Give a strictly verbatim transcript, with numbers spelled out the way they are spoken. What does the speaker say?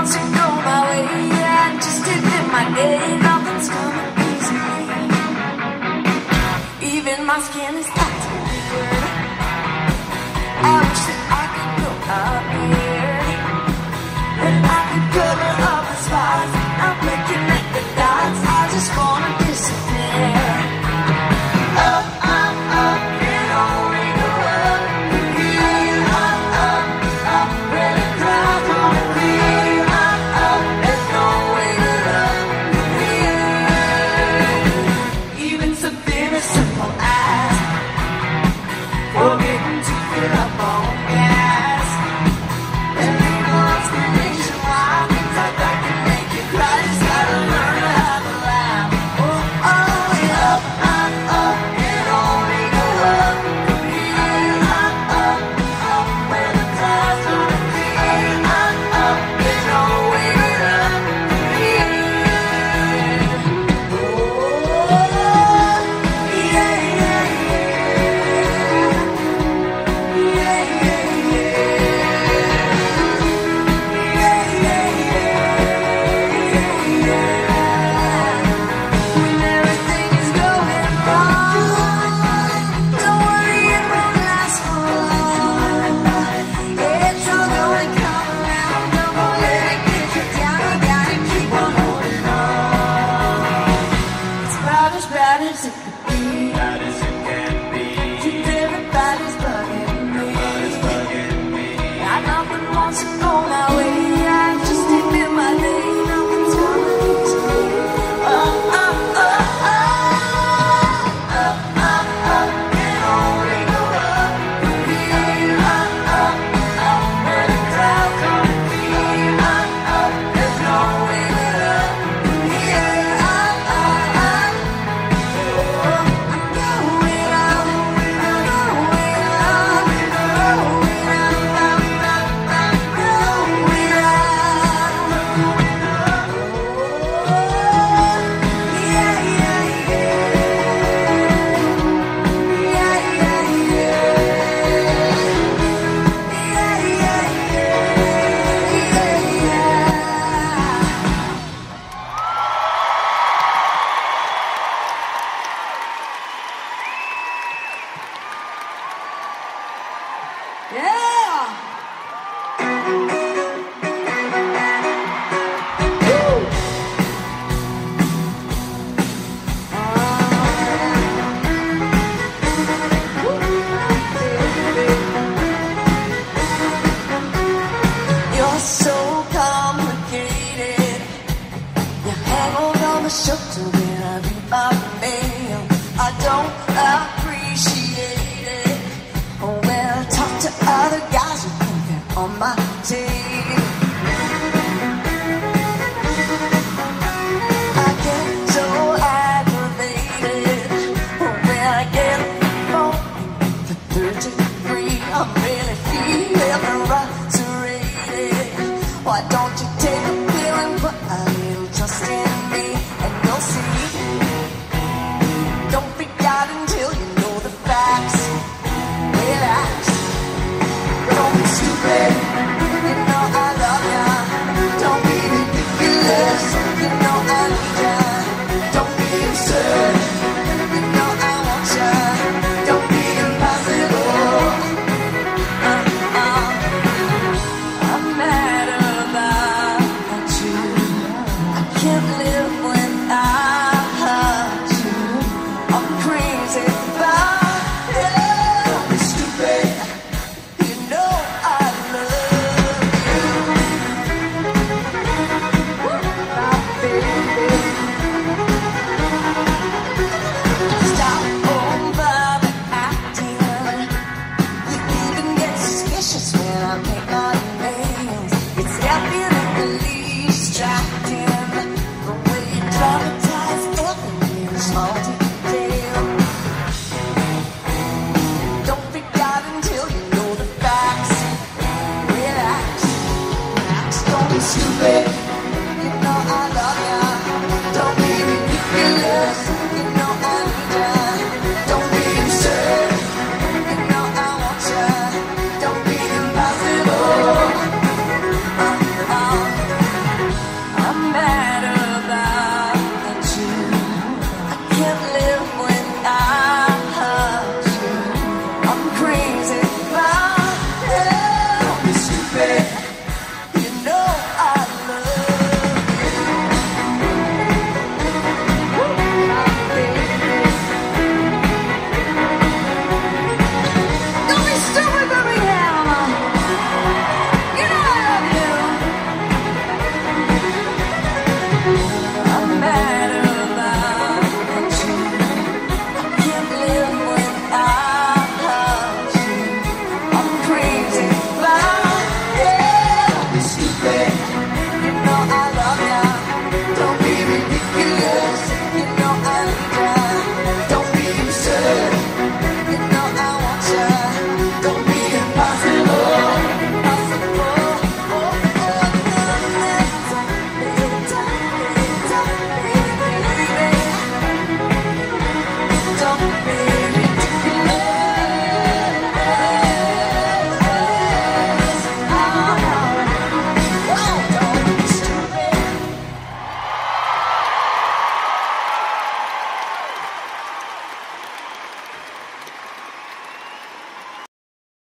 wants to go my way. I just did it my day, nothing's coming easily. Even my skin is acting weird. I wish that I could go up here, and I could cover up the spots. I'm looking at the dots, I just wanna disappear. Up, up, up, and only go up. Here, up, up, up, where the crowd's gonna be. Up, up, there's no way but up here. Even something as simple as forgetting to fill up on gas. There ain't no explanation why things like that can make you cry. Just gotta learn to have a laugh. Oh, oh, yeah. Up, up, up, and only go up. Here, up, up, up, where the crowd's gonna be. Up, up, there's no way but up here. Oh, yeah, yeah, yeah. Yeah, yeah, when everything is going wrong, don't worry, it won't last for long. It's all gonna come around. Don't let it get you down. You gotta keep on holding on. It's about as bad as it could be. Bad as it can be. And everybody's bugging me. Everybody's bugging me. I nothing wants to go my way. I just did it my day. Nothing's coming easily. Up, up, up, up, up, up, up, and only go up. Here, up, up, up, where the crowd gonna be. Up, up, there's no way but up. Here, up, up, up. I'm going up, I'm going up, I'm going up, You're so complicated. You hang over my shoulder when I read my mail. I don't appreciate it when I talk to other guys who think they're on my team. I get so aggravated when I get a phone the third degree. I'm really feeling frustrated. Why don't